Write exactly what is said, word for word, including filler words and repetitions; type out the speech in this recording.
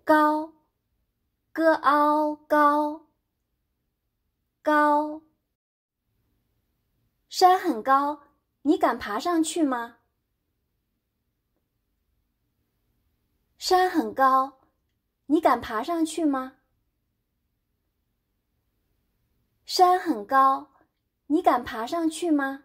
高 ，g ao 高，高。山很高，你敢爬上去吗？山很高，你敢爬上去吗？山很高，你敢爬上去吗？